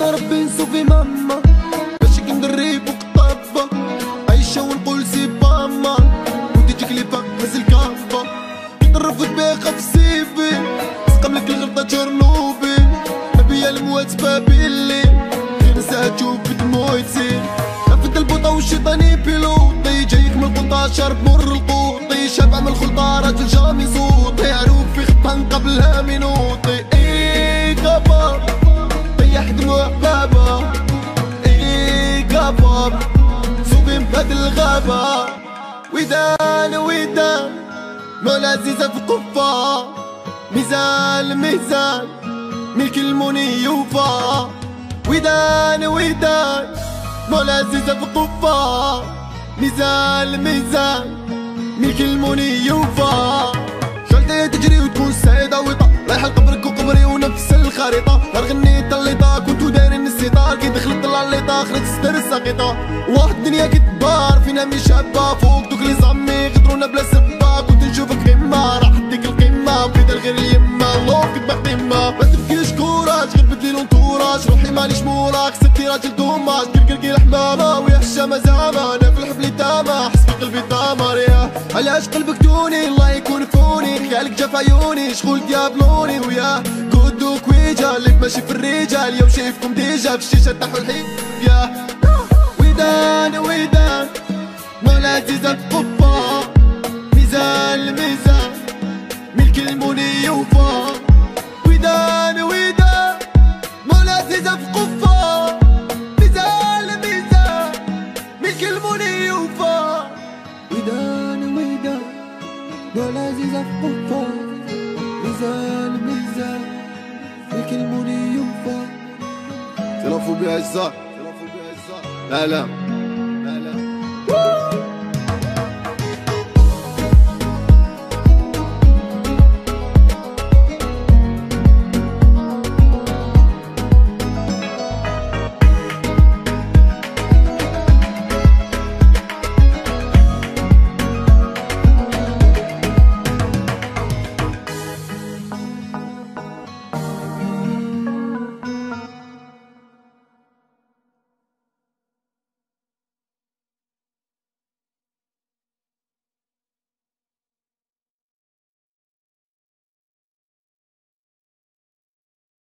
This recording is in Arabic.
ربي نصوفي ماما باش كندرب وقطابة عايشة ونقول سي باما ودي تجيك لي فاقس الكافة كنرفض بيخا في سيفي سقملك الغلطة تشرنوبي نبيا الموات بابيلي غير نساها تشوف بدموعتي نفد البوطة والشيطاني بيلوطي جايك من القطة شارب مر القوطي شابع من الخلطة راجل جامي صوتي عروف في خطان قبلها منوطي اي كباب طيح دموع بابا اي كباب صوبي بهاد الغابة ودان ودان مولا عزيزة في قفة ميزان ميزان ملك المني يوفى ودان ودان مولا عزيزة في قفة ميزان ميزان ملك المني يوفى شالتي تجري وتكون سعيدة وطا رايحة لقبرك وقبري ونفس الخريطة نهار غنيت الليطة كنتو دايرين الستار كي دخلت طلع الليطة خرجت ستر الساقطة واحد الدنيا كتبار فينا مي شابة فوق دوك لي زامي غدرونا بلا سبة كنت نشوفك غيما راح ديك القمة بيدا الغير اليما الله كتبع قمة ما تبكيش كوراج غير بدلي لونطوراج روحي مانيش موراك سبتي راجل دوماج كركركي الحمامة ويا الشامة زعما انا في الحبل تامة حس في قلبي دامر ياه علاش قلبك دوني الله يكون فوني خيالك جا في عيوني شغل ديابلوني وياه كودو كويجا اللي ماشي في الرجال يوم شايفكم ديجا في الشيشة تحو الحيب ياه ودان ودان مولا عزيزة في قفة ميزان الميزان ملك المني يوفى ودان ودان مولا عزيزة في قفة ميزان الميزان ملك المني يوفى ودان ودان مولا عزيزة في قفة ميزان ميزان ملك المني يوفى تلفوا بها الزهر لا لا